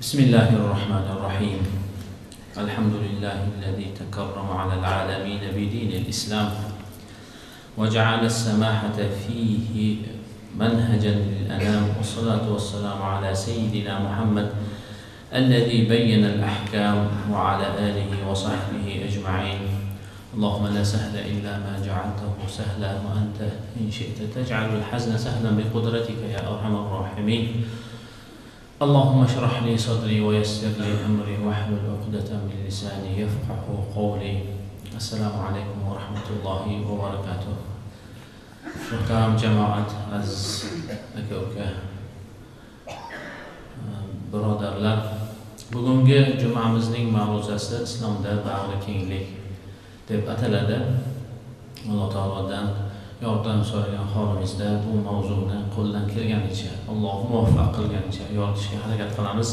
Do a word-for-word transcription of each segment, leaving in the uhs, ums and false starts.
بسم الله الرحمن الرحيم. الحمد لله الذي تكرم على العالمين بدين الإسلام وجعل السماحة فيه منهجا للأنام، والصلاة والسلام على سيدنا محمد الذي بين الأحكام وعلى آله وصحبه أجمعين. اللهم لا سهل إلا ما جعلته سهلا، وأنت إن شئت تجعل الحزن سهلا بقدرتك يا أرحم الراحمين. اللهم اشرح لي صدري ويسر لي أمري واحلل عقدة من لساني يفقه قولي. السلام عليكم ورحمة الله وبركاته. Muhtaram jamoat, aziz aka-uka, birodarlar, bugungi jumamizning mavzusii islomda bag'ri kenglik deb ataladi. Alloh taolodan yordam so'ragan holimizda bu mavzuni qo'ldan kelganicha, Alloh muvaffaq qilganicha yoritishga harakat qilamiz.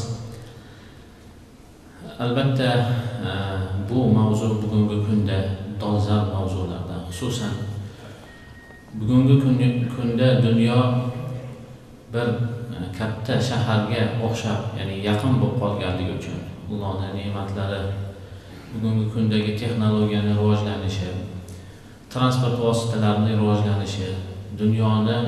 Albatta, bu mavzu bugungi kunda dolzarb mavzulardan, xususan bugungi kunda dunyo bir katta shaharga o'xshab, ya'ni yaqin bo'lib qolganligi uchun Allohning ne'matlari, bugungi kundagi texnologiyaning rivojlanishi, transport vositalarining rivojlanishi, dunyoni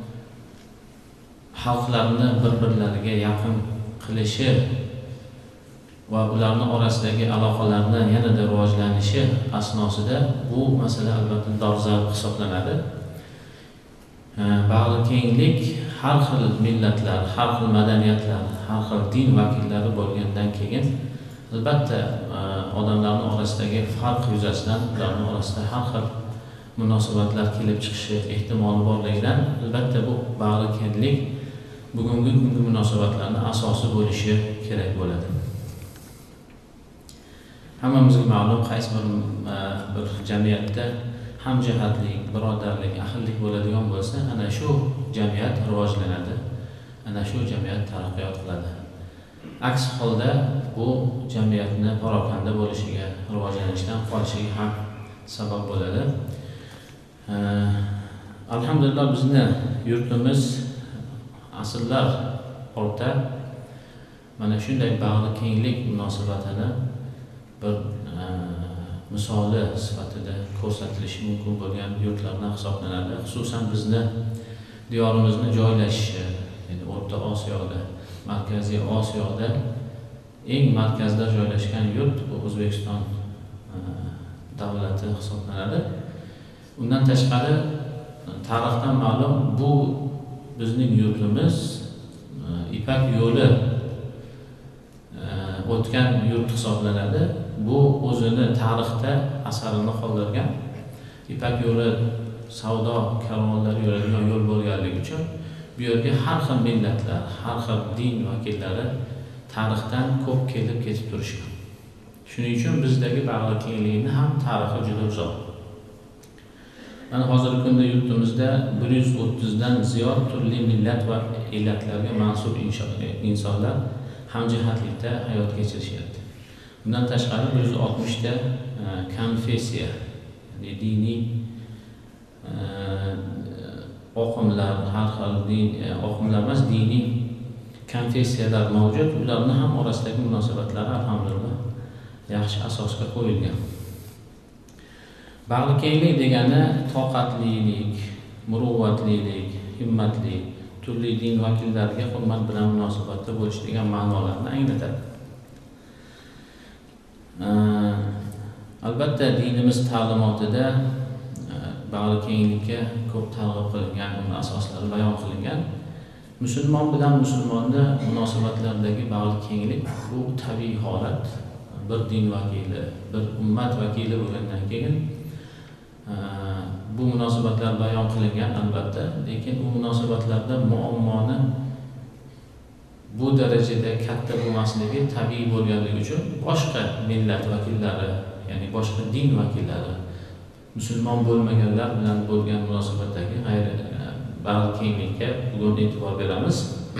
xalqlarni bir-birlariga yaqin qilishi va ularning orasidagi aloqalarni yanada rivojlanishi asnosida bu masala albatta dolzarb hisoblanadi. Bag'ri kenglik har xil millatlar, har xil madaniyatlar, har xil din vakillari bo'lgandan keyin albatta odamlarning orasidagi farq yuzasidan ularning orasida har xil munosabatlar kelib chiqishi ehtimoli borligidan albatta bu bag'ri kenglik bugungi kungi munosabatlarning asosi bo'lishi kerak bo'ladi. Hammamizga ma'lum, qaysi bir bir jamiyatda hamjihatlik, birodarlik, ahillik bo'ladigan bo'lsa, ana shu jamiyat rivojlanadi, ana shu jamiyat taraqqiyot qiladi. Aks holda bu jamiyatni parokanda bo'lishiga, rivojlanishdan qolishiga ham sabab bo'ladi. Alhamdulillah, bizni yurtimiz asrlar orta mana shunday bag'ri kenglik munosabatini bir misoli sifatida ko'rsatilishi mumkin bo'lgan yurtlardan hisoblanadi. Xususan bizni diyorimizni joylashishi, ya'ni O'rta Osiyoda, Markaziy Osiyoda eng markazda joylashgan yurt bu O'zbekiston davlati hisoblanadi. Undan tashqari tarixdan ma'lum, bu bizning yurtimiz Ipak yo'li o'tgan yurt hisoblanadi. Bu o'zini tarixda asarini qoldirgan. Ipak yo'li savdo karvonlari yuradigan yo'l bo'lganligi uchun bu yerga har xil millatlar, har xil din vakillari tarixdan ko'p kelib ketib turishgan. Shuning uchun bizdagi bag'ri kenglikni ham tarixi juda uzoq. Mana hozirgi kunda yurtimizda bir yuz o'ttizdan ziyod turli millat va illatlarga mansub insonlar hamjihatlikda hayot kechirishyapti. Bundan tashqari bir yuz oltmishta konfessiya, ya'ni diniy oqimlar, har xil din oqimlar emas, diniy konfessiyalar mavjud. Ularning ham orasidagi munosabatlar alhamdulillah yaxshi asosga qo'yilgan. Bag'ri kenglik degani toqatlilik, muruvvatlilik, himmatli, turli din vakillariga hurmat bilan munosabatda bo'lish degan ma'nolarni anglatadi. Albatta dinimiz ta'limotida bag'ri kenglikka ko'p targ'ib qilingan, uning asoslari bayon qilingan. Musulmon bilan musulmonni munosabatlaridagi bag'ri kenglik bu tabiiy holat. Bir din vakili, bir ummat vakili bo'lgandan keyin bu munosabatlar bayon qilingan albatta, lekin bu munosabatlarda muammoni bu darajada katta bo'lmasligi tabiiy bo'lganligi uchun boshqa millat vakillari, ya'ni boshqa din vakillari, musulmon bo'lmaganlar bilan bo'lgan munosabatdagi g'ayri bag'ri kenglikka bugun e'tibor beramiz.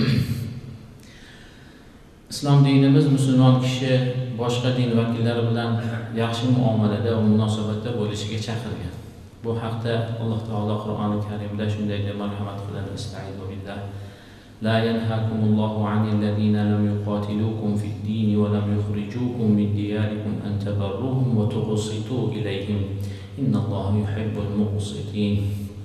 Islom dinimiz musulmon kishi boshqa din vakillari bilan yaxshi muomalada va munosabatda bo'lishiga chaqirgan. Bu haqda Alloh taolo Qur'oni Karimda shunday deb marhamat qiladi: "Istaizu billah لا ينهاكم الله عن الذين لم يقاتلوكم في الدين ولم يخرجوكم من دياركم أن تبروهم وتقسطوا إليهم إن الله يحب المقسطين.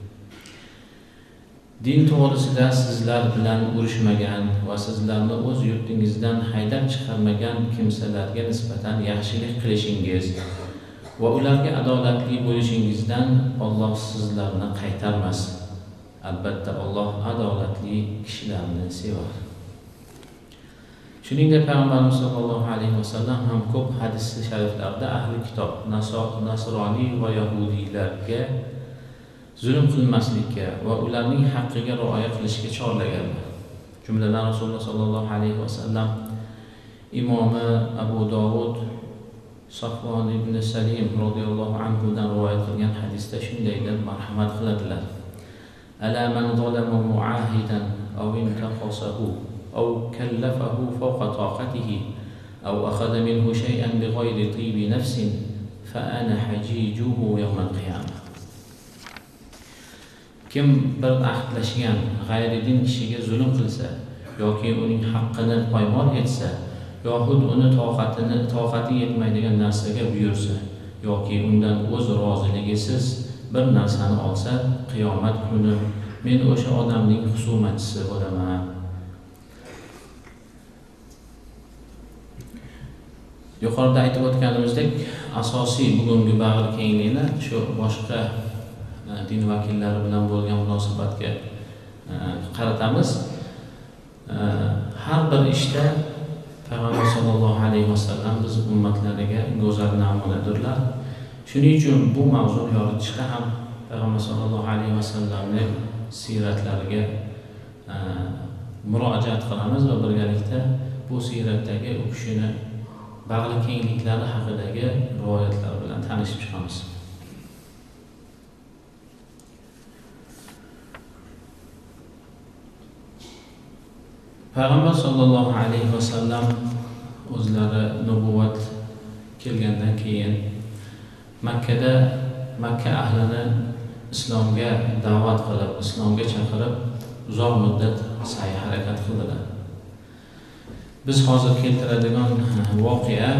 Din to'g'risida sizlar bilan urushmagan va sizlarni o'z yurtingizdan haydab chiqarmagan kimsalarga nisbatan yaxshilik qilishingiz va ularga adolatli bo'lishingizdan Alloh sizlarni qaytarmas. Albatta Alloh adolatli kishilarni sevar. Shuningdek Payg'ambarimiz sollallohu alayhi vasallam ham ko'p hadis shariflarda ahli kitob, nasroniy va yahudiylarga zulm qilmaslikka va ularning haqqiga rioya qilishga chorlaganlar. Jumladan Rasululloh sollallohu alayhi vasallam imomi Abu Dovud Safvon ibn Salim radhiyallohu anhu dan rivoyat qilgan hadisda shunday deb marhamat qiladilar. Ala man zalama mu'ahidan aw intaqasahu aw kallafahu fawqa taqatihi aw akhadha minhu shay'an bighayri tibi nafsin fa ana hajijuhu yawm al-qiyamah. Kim bir ahdlashgan g'ayridin kishiga zulm qilsa yoki uning haqqini poymol etsa yoxud uni toqatini toqati yetmaydigan narsaga buyursa yoki undan o'z roziligisiz bir narsani olsa, qiyomat kuni men o'sha odamning husumatchisi bo'laman. Yuqorida aytib o'tganimizdek, asosiy bugungi bag'ir kenglikni shu boshqa din vakillari bilan bo'lgan munosabatga qaratamiz. Har bir ishda Payg'ambar sollallohu alayhi vasallam biz ummatlariga go'zal namunadirlar. Shuning uchun bu mavzu yoritishda ham Payg'ambar sollallohu alayhi vasallamning siratlariga murojaat qilamiz va birgalikda bu siratdagi u kishini bag'ri kengliklari haqidagi rivoyatlar bilan tanishib chiqamiz. Payg'ambar sollallohu alayhi vasallam o'zlari nubuvvat kelgandan keyin Makkada Makka ahlini islomga da'vat qilib, islomga chaqirib uzoq muddat sa'y harakat qildilar. Biz hozir keltiradigan voqea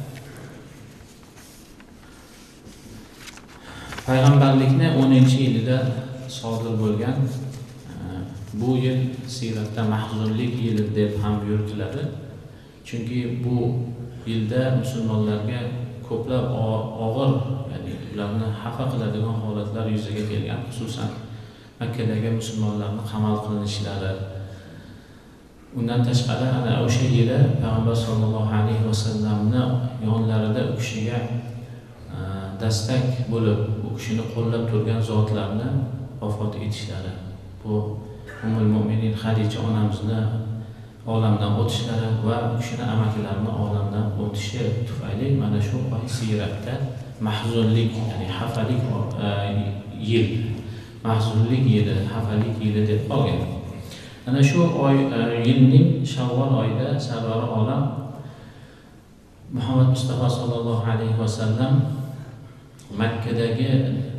payg'ambarlikni o'ninchi yilida sodir bo'lgan. Bu yil siratda mahzunlik yili deb ham yuritiladi. Chunki bu yilda musulmonlarga ko'plab og'ir, ya'ni ularni xafa qiladigan holatlar yuzaga kelgan, xususan Makkadagi musulmonlarning qamal qilinishlari. Undan tashqari ana o'sha yili Payg'ambar sollallohu alayhi vasallamni yonlarida u kishiga dastak bo'lib, u kishini qo'llab turgan zotlarni vafot etishlari. Bu Ummul Mu'minin Xadija onamizni olamdan o'tishlari va u kishini amakilarini olamdan o'tishi tufayli mana shu oy siratda mahzunlik, ya'ni xafalik yil, mahzunlik yili, xafalik yili deb qolgan. Ana shu oy yilning Shavvol oyida Sarvar olam Muhammad Mustafa sallallohu alayhi vasallam Makkadagi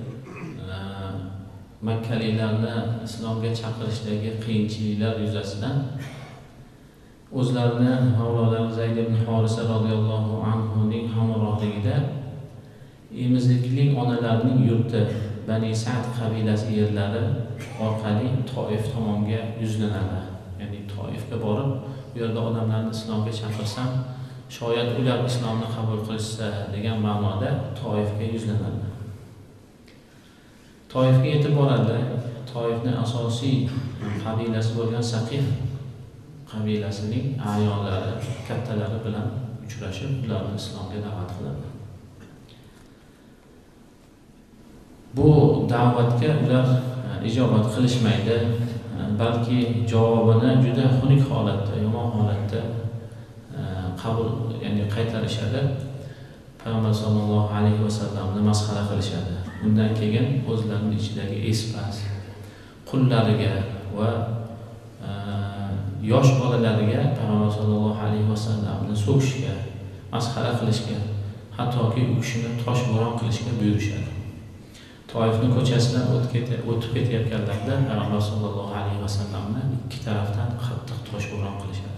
Makkalilarni islomga chaqirishdagi qiyinchiliklar yuzasidan o'zlarini Mavlolari Zayd ibn Horisa radhiyallohu anhu ning hamrohligida emizikli onalarning yurti Bani Sa'd qabilasi yerlari orqali Toif tomonga yuzlanadi. Ya'ni Toifga borib, bu yerda odamlarni islomga chaqirsam, shoyat ular islomni qabul qilsa degan ma'noda Toifga yuzlanadi. Toifga yetib boradi. Toifning asosiy qabilasi bo'lgan Saqif qabilasining ayollari, kattalari bilan uchrashib, ularni islomga da'vat qiladi. Bu da'vatga ular ijobat qilishmaydi, balki javobini juda xunuk holatda, yomon holatda qabul, ya'ni qaytarishadi. Payg'ambar sollallohu alayhi vasallamni masxara qilishadi. Bundan keyin o'zlarining ichidagi espas, qullariga va yosh bolalariga Payg'ambar sollallohu alayhi vasallamni so'kishga, masxara qilishga, hattoki u kishini toshbo'ron qilishga buyurishadi. Toifning ko'chasidan o'tib ketayotganlarida Payg'ambar sollallohu alayhi vasallamni ikki tarafdan qattiq toshbo'ron qilishadi.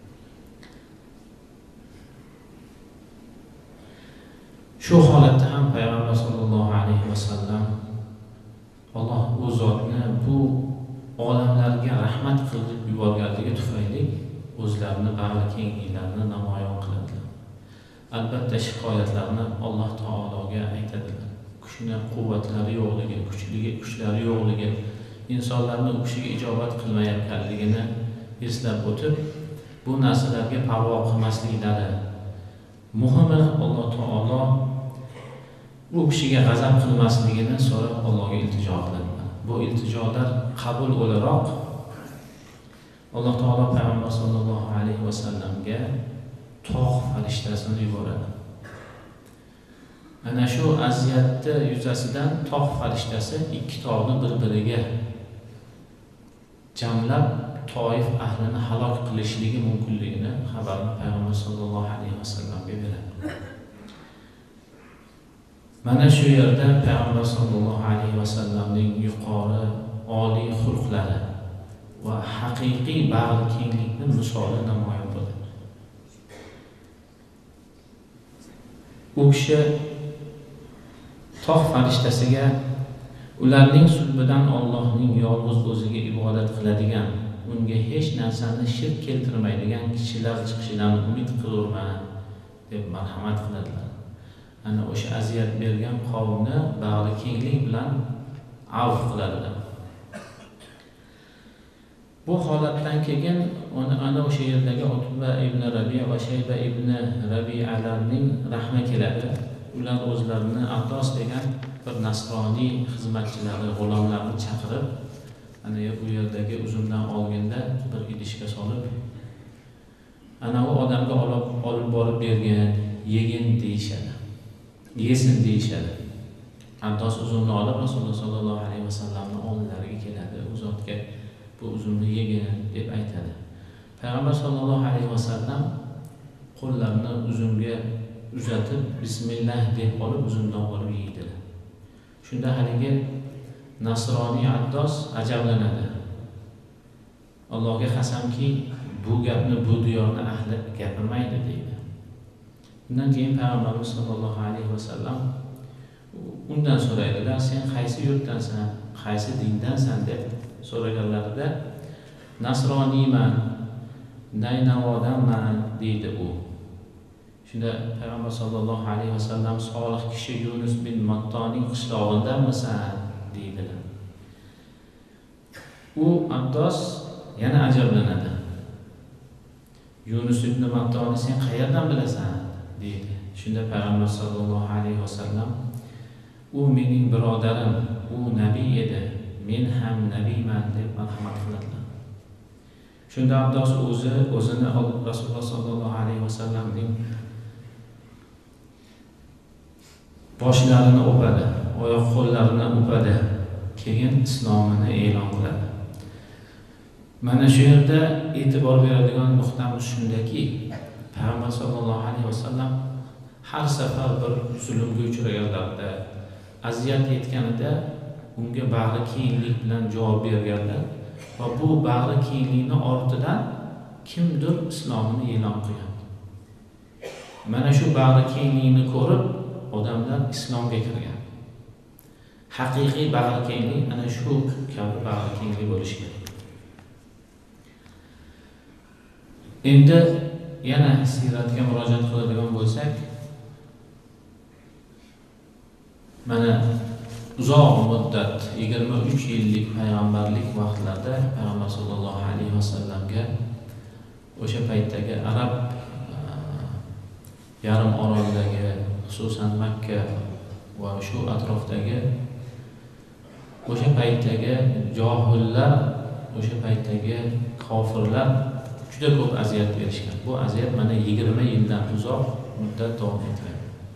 Shu holatda ham payg'ambar sollallohu alayhi vasallam Alloh u zotni bu olamlarga rahmat qilib yuborganligi tufayli o'zlarini bag'ri kengliklarini namoyon qiladilar. Albatta shikoyatlarni Alloh taologa aytadilar. Kuchni quvvatlari yo'qligi, kuchligi, kuchlari yo'qligi, insonlarning u kishiga ijobat qilmayotganligini eslab o'tib, bu narsalarga parvo qilmasliklari. Muhimi Alloh taolo bu kishiga g'azab qilmasligini so'rab Allohga iltijo qiladilar. Bu iltijolar qabul o'laroq Alloh taolo payg'ambar sollallohu alayhi vasallamga tog' farishtasini yuboradi. Ana shu aziyatni yuzasidan tog' farishtasi ikki tog'ni bir-biriga jamlab Toif ahlini halok qilishligi mumkinligini xabarini payg'ambar sollallohu alayhi vasallamga beradi. Mana shu yerda payg'ambar sollallohu alayhi vasallamning yuqori oliy xulqlari va haqiqiy bag'ri kenglikning misoli namoyon bo'ladi. U kishi tog' farishtasiga ularning sulbidan Allohning yolg'iz o'ziga ibodat qiladigan, unga hech narsani shirk keltirmaydigan kishilar chiqishidan umid qilurman deb marhamat qiladilar. Ana o'sha aziyat bergan qavmni bag'ri kenglik bilan avf qiladilar. Bu holatdan keyin ana o'sha yerdagi Utba ibn Rabi'a va Shayba ibn Rabi'alarning rahmi keladi. Ular o'zlarini Abdos degan bir nasroniy xizmatchilari, g'ulomlarni chaqirib, ana bu yerdagi uzumdan olganda bir idishga solib, ana u odamga olib olib borib bergan, yegin deyishadi. Yesin deyishadi. Abdos uzumni olib Rasululloh sollallohu alayhi vasallamning oldilariga keladi. U zotga bu uzumni yegin deb aytadi. Payg'ambar sollallohu alayhi vasallam qo'llarini uzumga uzatib bismillah deb olib uzumdan olib yeydilar. Shunda haligi nasroniy Abdos ajablanadi. Allohga qasamki, bu gapni bu diyorning ahli gapirmaydi deydi. Undan keyin payg'ambarimiz sollallohu alayhi vasallam undan so'raydilar, sen qaysi yurtdansan, qaysi dindansan deb so'raganlarida nasroniyman, Naynavodanman deydi u. Shunda payg'ambar sollallohu alayhi vasallam solih kishi Yunus bin Mattoning qishlog'indanmisan deydilar. U Abdos yana ajablanadi. Yunus ibn Mattoni sen qayerdan bilasan deydi. Shunda payg'ambar sollallohu alayhi vasallam u mening birodarim, u nabiy edi, men ham nabiyman deb marhamat qiladilar. Shunda Abdos o'zi o'zini Rasululloh sollallohu alayhi vasallamning boshlarini o'padi, oyoq qo'llarini o'padi, keyin islomini e'lon qiladi. Mana shu yerda e'tibor beradigan nuqtamiz shundaki, payg'ambar sollallohu alayhi vasallam har safar bir zulmga uchraganlarida, aziyat yetganida unga bag'ri kenglik bilan javob berganlar va bu bag'ri kenglikni ortidan kimdir islomini e'lon qilgan. Mana shu bag'ri kenglikni ko'rib odamlar islomga kirgan. Haqiqiy bag'ri kenglik ana shu kabi bag'ri kenglik bo'lishi kerak. Endi yana siyratga murojaat qiladigan bo'lsak, mana uzoq muddat yigirma uch yillik payg'ambarlik vaqtlarida payg'ambar sollallohu alayhi vasallamga o'sha paytdagi arab yarim orolidagi, xususan Makka va shu atrofdagi o'sha paytdagi johillar, o'sha paytdagi kofirlar juda ko'p aziyat berishgan. Bu aziyat mana yigirma yildan uzoq muddat davom etgan.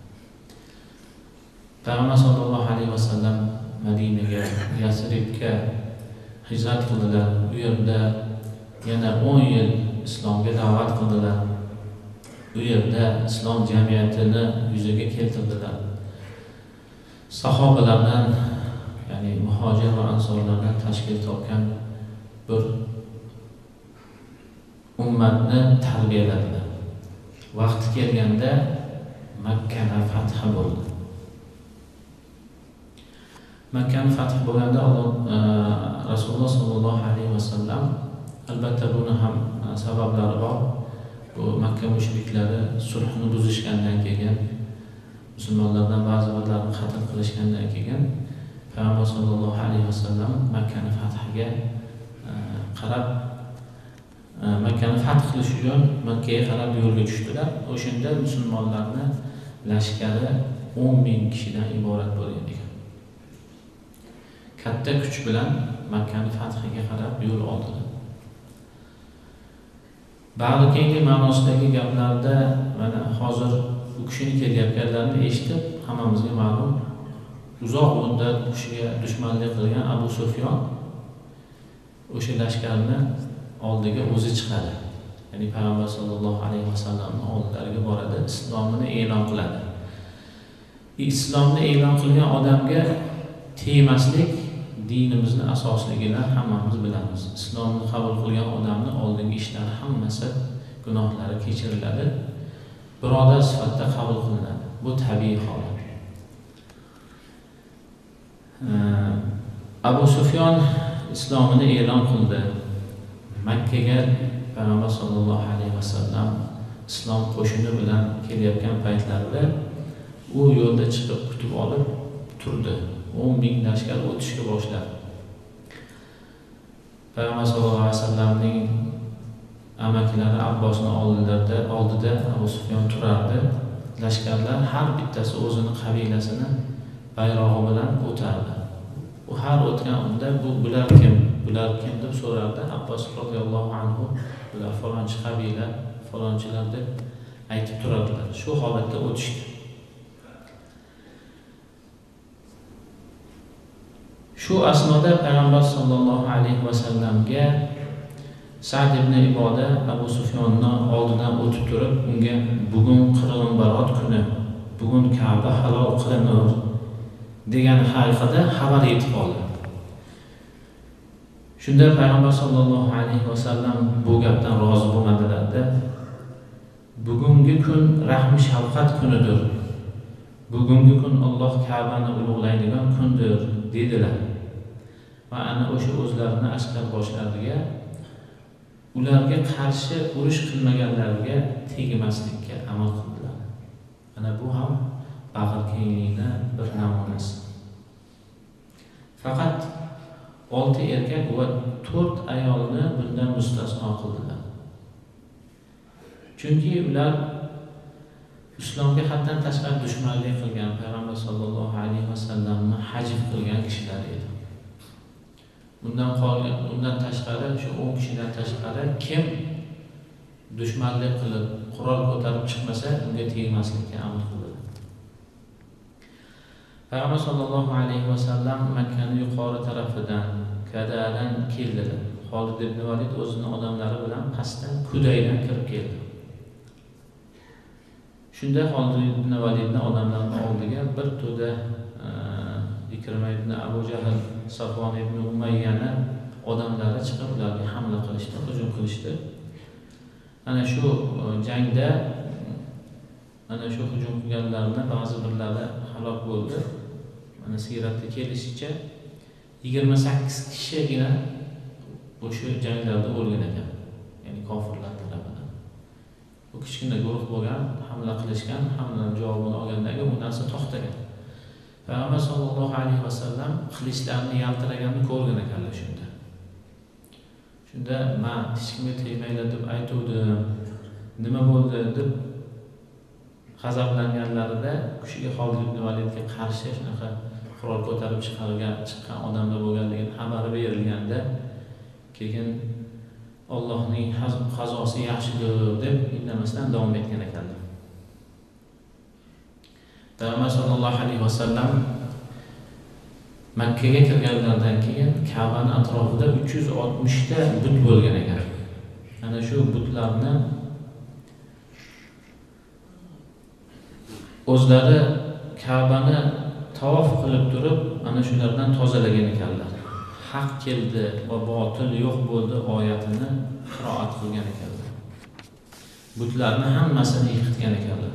Payg'ambar sollallohu alayhi vasallam Madinaga, Yasribga hijrat qildilar. U yerda yana o'n yil islomga da'vat qildilar. U yerda islom jamiyatini yuzaga keltirdilar. Sahobalardan, ya'ni muhojir va ansorlardan tashkil topgan bir ummatni tarbiyaladilar. Vaqti kelganda Makkani fath bo'ldi. Makkani fath bo'lganda Alloh Rasululloh sollallohu alayhi vasallam, albatta buni ham sabablari bor. Bu Makka mushriklari sulhni buzishgandan keyin, musulmonlardan ba'zi birlarini qatl qilishgandan keyin Payg'ambar sollallohu alayhi vasallam Makkani fathiga qarab, Makkani fath qilish uchun Makkaga qarab yo'lga tushdilar. O'shanda musulmonlarning lashkari o'n ming kishidan iborat bo'lgan ekan. Katta kuch bilan Makkani fathiga qarab yo'l oldilar. Ba'zi keyingi ma'nosidagi gaplarda mana hozir u kishini kelayotganlarini eshitib, hammamizga ma'lum, uzoq muddat u kishiga dushmanlik qilgan Abu Sufyon o'sha lashkarni oldiga o'zi chiqadi. Ya'ni Payg'ambar sollallohu alayhi vasallamning oldilariga boradi, islomini e'lon qiladi. Islomni e'lon qilgan odamga tegmaslik dinimizning asosligini hammamiz bilamiz. Islomni qabul qilgan odamning oldingi ishlari hammasi, gunohlari kechiriladi, birodar sifatida qabul qilinadi. Bu tabiiy holat. Abu Sufyon islomini e'lon qildi. Makkaga Payg'ambar sollallohu alayhi vasallam islom qo'shini bilan kelayotgan paytlarida u yo'lda chiqib kutib olib turdi. o'n ming lashkar o'tishga boshladi. Payg'ambar sollallohu alayhi vasallamning amakilari Abbosning oldida oldida Abu Sufyon turardi. Lashkarlar har bittasi o'zini qabilasini bayrog'i bilan o'tardi. U har o'tganida bu bular kim, bular kim deb so'rardi. Abbos roziyallohu anhu bular falonchi qabila, falonchilar deb aytib turadilar. Shu holatda o'tishdi. Shu asnoda Payg'ambar sollallohu alayhi vasallamga Sa'd ibn Iboda Abu Sufyonning oldidan o'tib turib, unga bugun qirg'in barot kuni, bugun Ka'ba halol qilinur degan haqida xabar yetib oldi. Shunda Payg'ambar sollallohu alayhi vasallam bu gapdan rozi bo'lmadilar-da. Bugungi kun rahm shafqat kunidir. Bugungi kun Alloh Ka'bani ulug'laydigan kundir dedilar. Va ana o'sha o'zlarini askar boshlariga, ularga qarshi urush qilmaganlarga tegmaslikka amal qildilar. Ana bu ham bag'rikenglikning bir namunasi. Faqat olti erkak va to'rt ayolni bundan mustasno qildilar. Chunki ular islomga haddan tashqari dushmanlik qilgan, Payg'ambar sollallohu alayhi vasallamni hajv qilgan kishilar edi. Bundan qolgan, undan tashqari shu o'n kishidan tashqari kim dushmanlik qilib qurol ko'tarib chiqmasa, unga tegmaslikka amr qildi. Payg'ambar sollallohu alayhi vasallam Makkaning yuqori tarafidan, Kadadan keldilar. Xolid ibn Valid o'zining odamlari bilan qasddan Kudaydan kirib keldi. Shunda Xolid ibn Validning odamlarining oldiga bir to'da Ikrima ibn Abu Jahl, Safvon ibn Umayyani odamlari chiqib ularga hamla qilishdi, hujum qilishdi. Ana shu jangda ana shu hujum qilganlarning ba'zi birlari halok bo'ldi. Mana siyratda kelishicha yigirma sakkiz kishigina o'sha janglarda o'lgan ekan. Ya'ni kofirlar tarafidan. Bu kichkina guruh bo'lgan, hamla qilishgan, hamlaning javobini olgandan keyin bu narsa to'xtagan. Payg'ambar sollallohu alayhi vasallam qilichlarni yaltiraganini ko'rgan ekanlar shunda. Shunda men hech kimga tegmaylar deb aytuvdim. Nima bo'ldi deb g'azablanganlarida kishiga Xolid ibn Validga qarshi shunaqa qurol ko'tarib chiqargan chiqqan odamlar bo'lganligini xabari berilganda, keyin Allohning qazosi yaxshidir deb indamasdan davom etgan ekanlar. Payg'ambar sollallohu alayhi vasallam Makkaga kirganlardan keyin Ka'baning atrofida uch yuz oltmish ta but bo'lgan ekan. Ana shu butlarni o'zlari Ka'bani tavof qilib turib, ana shulardan tozalagan ekanlar. Haq keldi va botil yo'q bo'ldi oyatini qiroat qilgan ekanlar. butlarni hammasini yiqitgan ekanlar.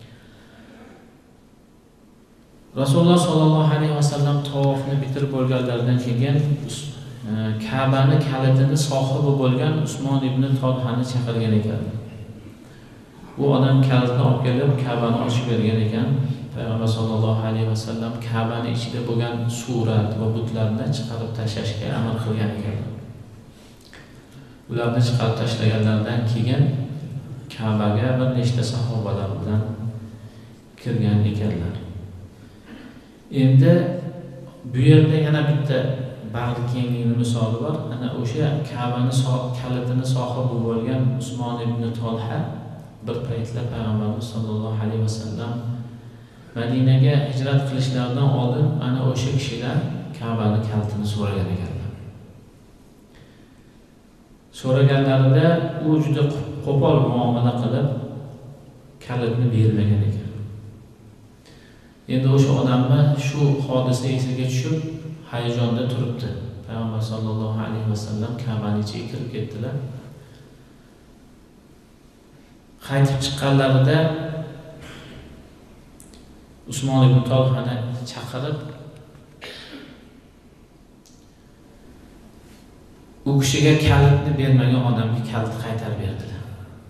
Rasululloh sollallohu alayhi vasallam tavofni bitirib bo'lganlaridan keyin Ka'bani kalitini sohibi bo'lgan Usmon ibn Tolhani chaqirgan ekan. Bu odam kalitni olib kelib Ka'bani ochib bergan ekan. Payg'ambar sollallohu alayhi vasallam Ka'bani ichida bo'lgan surat va butlarni chiqarib tashlashga amr qilgan ekan. Ularni chiqarib tashlaganlardan keyin Ka'baga bir nechta sahobalar bilan kirgan ekanlar. Endi bu yerda yana bitta bag'ri kenglikni misoli bor. Ana o'sha Ka'bani kalitini sohibi bo'lgan Usmon ibn Tolha bir paytlar Payg'ambarimiz sollallohu alayhi vasallam Madinaga hijrat qilishlaridan oldin ana o'sha kishilar Ka'bani kalitini so'ragan ekanlar. So'raganlarida u juda qo'pol muomala qilib kalitni bermagan ekan. Endi o'sha odamni shu hodisa esiga tushib hayajonda turibdi. Payg'ambar sollallohu alayhi vasallam Ka'bani ichiga kirib ketdilar. Qaytib chiqqanlarida Usmon ibn Tolhani chaqirib u kishiga kalitni bermagan odamga kalitni qaytarib berdilar.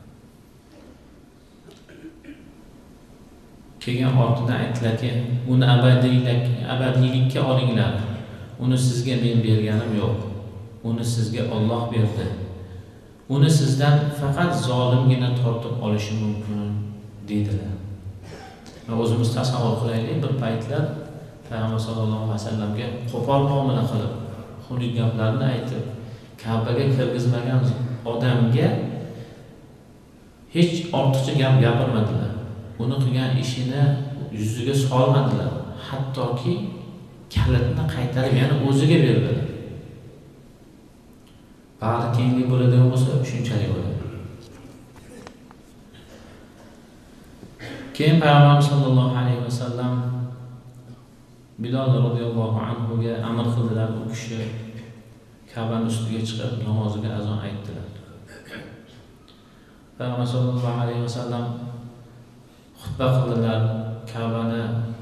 Keyin ortidan aytdilarki, uni abadiylik abadiylikka olinglar. Uni sizga men berganim yo'q. Uni sizga Alloh berdi. Uni sizdan faqat zolimgina tortib olishi mumkin dedilar. Va o'zimiz tasavvur qilaylik, bir paytlar Payg'ambar sollallohu alayhi vasallamga qo'pol muomala qilib, xunuk gaplarni aytib, Ka'baga kirgizmagan odamga hech ortiqcha gap gapirmadilar. Uni qilgan ishini yuziga solmadilar. Hattoki kalitni qaytarib yana o'ziga berdilar. Bag'ri kenglik bo'ladigan bo'lsa, shunchalik bo'ladi. Keyin Payg'ambar sollallohu alayhi vasallam Bilol radhiyallohu anhu ga amr qildilar, u kishi Ka'baning ustiga chiqib namoziga azon aytdilar. Payg'ambar sollallohu alayhi vasallam xutba qildilar. Ka'bani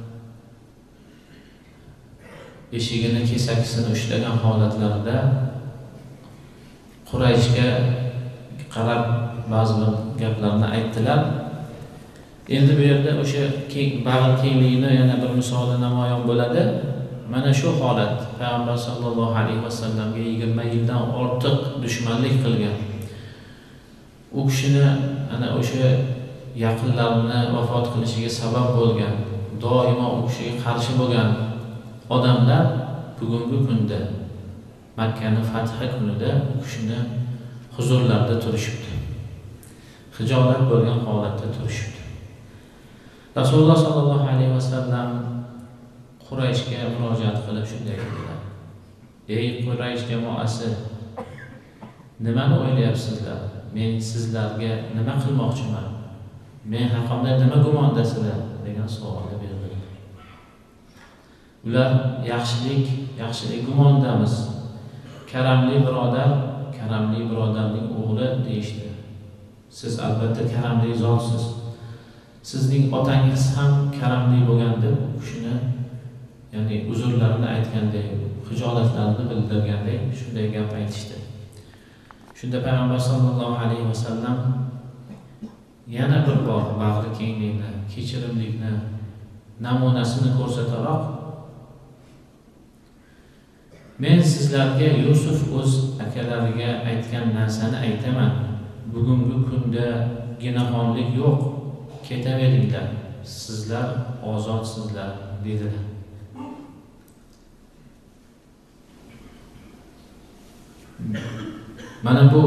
eshigini kesakisini ushlagan holatlarida Qurayshga qarab ba'zi bir gaplarni aytdilar. Endi bu yerda o'sha keng bag'ri kengligini yana bir misoli namoyon bo'ladi. Mana shu holat Payg'ambar sollallohu alayhi vasallamga yigirma yildan ortiq dushmanlik qilgan. U kishini ana o'sha yaqinlarini vafot qilishiga sabab bo'lgan, doimo u kishiga qarshi bo'lgan odamlar bugungi kunda Makkaning fathi kunida u kishini huzurlarida turishibdi. Hijolat bo'lgan holatda turishibdi. Rasululloh sollallohu alayhi vasallam Qurayshga murojaat qilib shunday dedilar: "Ey Quraysh jamoasi, nimani o'ylayapsizlar? Men sizlarga nima qilmoqchiman? Men haqimda nima gumondasizlar?" degan savolni berdilar. Ular yaxshilik, yaxshilik gumondamiz. Karamli birodar, karamli birodarning o'g'li deyishdi. Siz albatta karamli zotsiz. Sizning otangiz ham karamli bo'lganda u kishini, ya'ni uzrlarini aytganday, hijolatlarini bildirganday shunday gap aytishdi. Shunda Payg'ambar sollallohu alayhi vasallam yana bir bor bag'ri kenglikni, kechirimlikni namunasini ko'rsataroq, men sizlarga Yusuf o'z akalariga aytgan narsani aytaman. Bugungi kunda ginaxonlik yo'q. Ketaveringlar. Sizlar ozodsizlar dedilar. Mana bu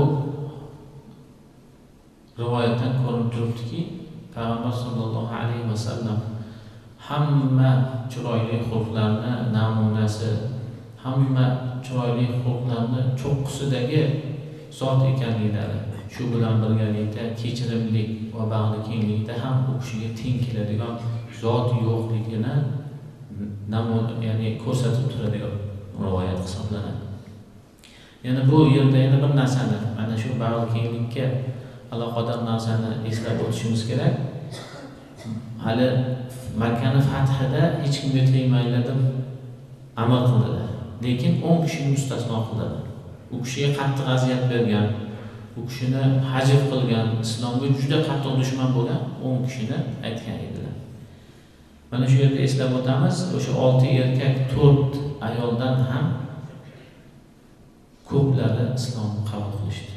rivoyatdan ko'rinib turibdiki, Payg'ambar sollallohu alayhi vasallam hamma chiroyli xulqlarni namunasi, hamma chiroyli xulqlarni cho'qqisidagi zot ekanliklari, shu bilan birgalikda kechirimlik va bag'ri kenglikda ham u kishiga teng keladigan zot yo'qligini namuna, ya'ni ko'rsatib turadigan rivoyat hisoblanadi. Yana bu yerda yana bir narsani, mana shu bag'ri kenglikka aloqador narsani eslab o'tishimiz kerak. Hali Makkani fathida hech kimga tegmaylar deb amal qildilar. Lekin o'n kishini mustasno qildilar. U kishiga qattiq aziyat bergan, u kishini hajr qilgan, islomga juda qattiq dushman bo'lgan o'n kishini aytgan edilar. Mana shu yerda eslab o'tamiz, o'sha olti erkak, to'rt ayoldan ham ko'plari islomni qabul qilishdi.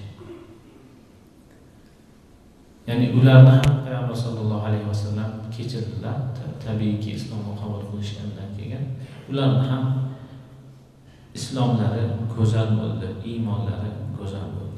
Ya'ni ularni ham Payg'ambar sollallohu alayhi vasallam kechirdilar, tabiiyki islomni qabul qilishgandan keyin ularni ham islomlari go'zal bo'ldi, iymonlari go'zal bo'ldi.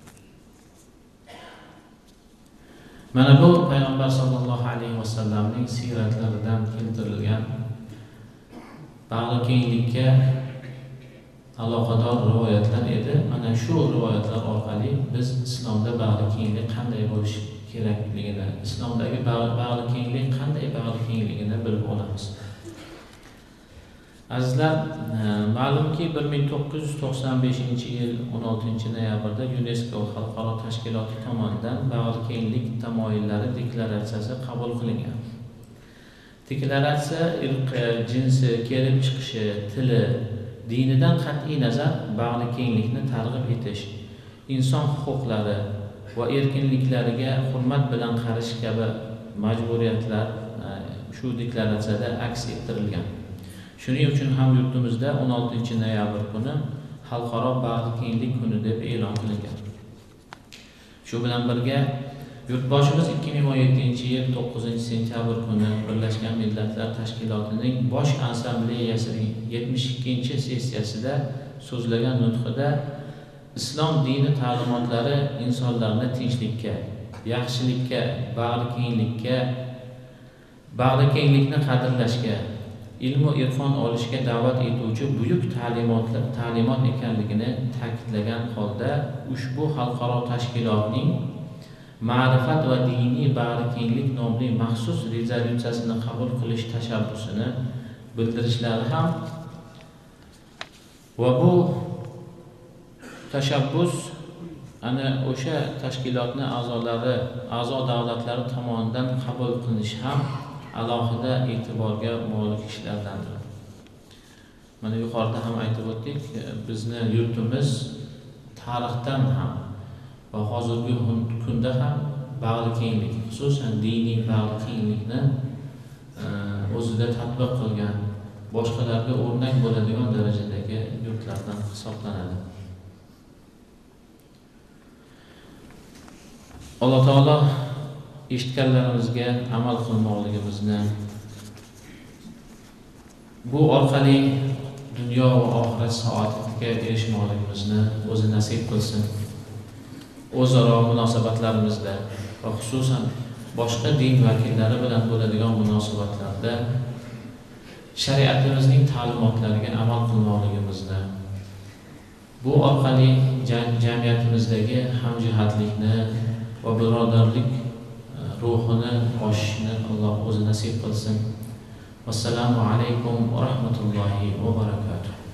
Mana bu Payg'ambar sollallohu alayhi vasallamning siratlaridan keltirilgan bag'rikenglikka aloqador rivoyatlar edi. Mana shu rivoyatlar orqali biz islomda bag'rikenglik qanday bo'lishi kerakligini, islomdagi bag'rikenglik qanday bag'rikengligini bilib olamiz. Azizlar, ma'lumki bir ming to'qqiz yuz to'qson beshinchi yil o'n oltinchi noyabrda UNESCO xalqaro tashkiloti tomonidan bag'rikenglik tamoyillari deklaratsiyasi qabul qilingan. Deklaratsiya irqi, jinsi, kelib chiqishi, tili, dinidan qat'iy nazar bag'rikenglikni targ'ib etish, inson huquqlari va erkinliklariga hurmat bilan qarash kabi majburiyatlar shu deklaratsiyada aks ettirilgan. Shuning uchun ham yurtimizda o'n oltinchi noyabr kuni xalqaro bag'rikenglik kuni deb e'lon qilingan. Shu bilan birga yurtboshimiz ikki ming o'n yettinchi yil to'qqizinchi sentyabr kuni Birlashgan Millatlar Tashkilotining Bosh Assambleyasining yetmish ikkinchi sessiyasida so'zlagan nutqida islom dini ta'limotlari insonlarni tinchlikka, yaxshilikka, bag'rikenglikka, bag'rikenglikni qadrlashga, ilmu irfon olishga da'vat etuvchi buyuk ta'limotlar ta'limot ekanligini ta'kidlagan holda ushbu xalqaro tashkilotning ma'rifat va diniy bag'rikenglik nomli maxsus rezolyutsiyasini qabul qilish tashabbusini bildirishlari ham va bu tashabbus ana o'sha tashkilotning a'zolari, a'zo davlatlari tomonidan qabul qilinishi ham alohida e'tiborga molik ishlardandir. Mana yuqorida ham aytib o'tdik, bizni yurtimiz tarixdan ham va hozirgi kunda ham bag'rikenglik, xususan diniy bag'rikenglikni o'zida tatbiq qilgan, boshqalarga o'rnak bo'ladigan darajadagi yurtlardan hisoblanadi. Alloh taolo eshitganlarimizga amal qilmoqligimizni, bu orqali dunyo va oxirat saodatiga erishmoqligimizni o'zi nasib qilsin. O'zaro munosabatlarimizda va xususan boshqa din vakillari bilan bo'ladigan munosabatlarda shariatimizning ta'limotlariga amal qilmoqligimizni, bu orqali jamiyatimizdagi hamjihatlikni va birodarlik ruhini oshishni Alloh o'zi nasib qilsin. Assalomu alaykum va rahmatullohi va barakatuh.